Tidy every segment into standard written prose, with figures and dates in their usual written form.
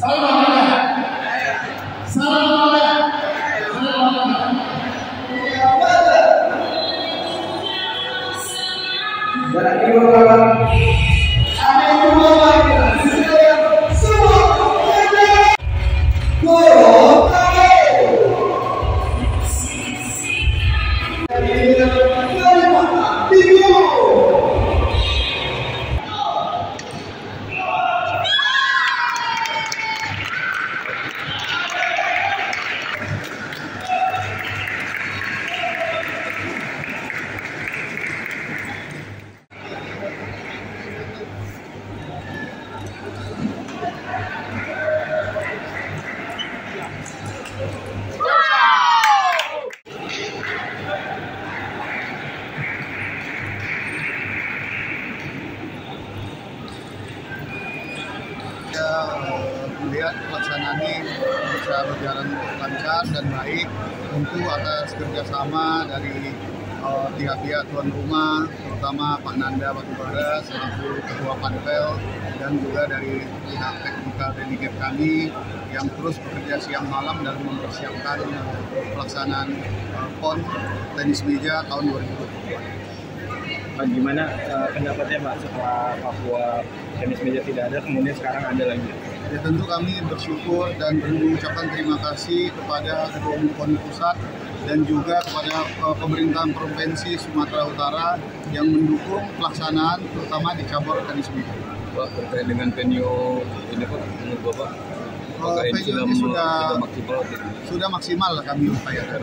Melihat pelaksanaan ini bisa berjalan lancar dan baik, tentu atas kerjasama dari pihak-pihak tuan rumah, terutama Pak Nanda Batubara selaku Ketua Panpel, dan juga dari pihak teknikal delegate kami yang terus bekerja siang malam dalam mempersiapkan pelaksanaan PON tenis meja tahun 2024. Gimana pendapatnya Pak setelah Papua tenis meja tidak ada, kemudian sekarang ada lagi? Ya, tentu kami bersyukur dan mengucapkan terima kasih kepada Ketua Umum PON Pusat dan juga kepada pemerintahan Provinsi Sumatera Utara yang mendukung pelaksanaan terutama di cabur tenis meja. Pak, terkait dengan venue ini Pak, menurut Bapak? Venue ini sudah maksimal lah kami upayakan.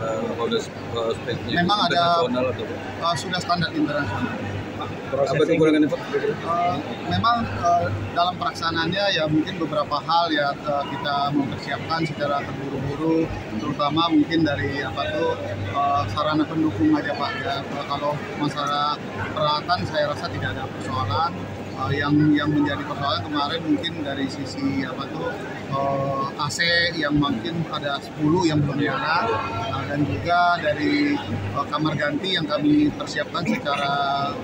Memang ada sudah standar internasional. Apa kekurangannya Pak? Memang dalam pelaksanaannya ya mungkin beberapa hal ya kita mempersiapkan secara terburu-buru, terutama mungkin dari sarana pendukung aja Pak ya. Kalau masalah peralatan saya rasa tidak ada persoalan. Yang menjadi persoalan kemarin mungkin dari sisi AC yang mungkin ada 10 yang belum nyala, dan juga dari kamar ganti yang kami persiapkan secara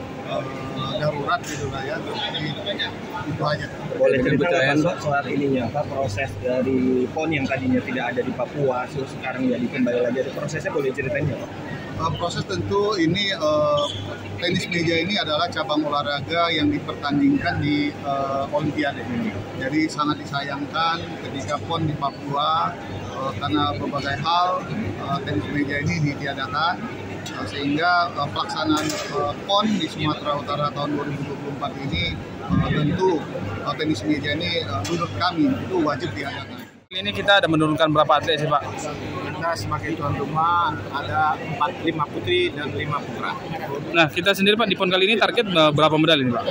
darurat gitu lah ya. Jadi itu aja. Boleh ceritakan Pak soal ininya, Pak, proses dari PON yang tadinya tidak ada di Papua, terus sekarang jadi kembali lagi ada prosesnya, boleh ceritain ya Pak? Proses tentu ini tenis meja ini adalah cabang olahraga yang dipertandingkan di Olimpiade. Jadi sangat disayangkan ketika PON di Papua karena berbagai hal tenis meja ini ditiadakan, sehingga pelaksanaan PON di Sumatera Utara tahun 2024 ini tentu tenis meja ini menurut kami itu wajib diadakan. Ini kita ada menurunkan berapa atlet sih Pak? Kita sebagai tuan rumah ada 5 putri dan 5 putra. Nah kita sendiri Pak di PON kali ini target berapa medali nih Pak?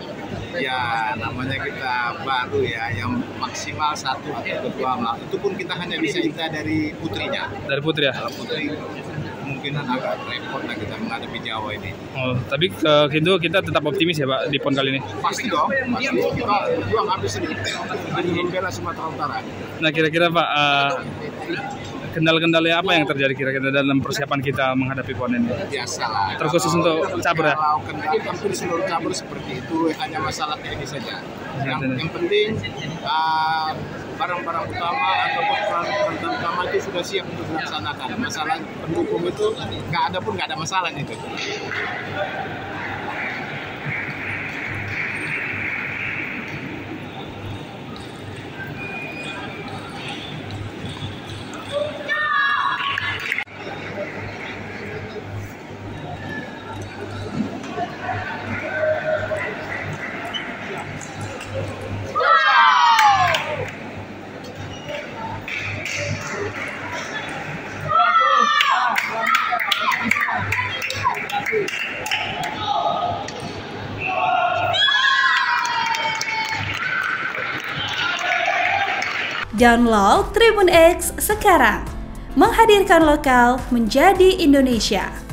Ya namanya kita baru ya, yang maksimal 1 atau 2 lah. Itu pun kita hanya bisa dari putrinya. Dari putri ya? Kalau putri kemungkinan agak repot lah kita menghadapi Jawa ini. Oh, tapi kita tetap optimis ya Pak di PON kali ini? Pasti dong, pasti. Kita juang habis ini demi membela Sumatera Utara. Nah kira-kira Pak, kendala-kendala apa yang terjadi kira-kira dalam persiapan kita menghadapi PON ini? Biasalah. Terkhusus untuk cabur ya? Kalau kendala hampir seluruh cabur seperti itu, hanya masalah teknis saja. Yang penting barang-barang utama atau peralatan utama itu sudah siap untuk dilaksanakan. Masalah pendukung itu nggak ada masalah gitu. Download Tribun X sekarang, menghadirkan lokal menjadi Indonesia.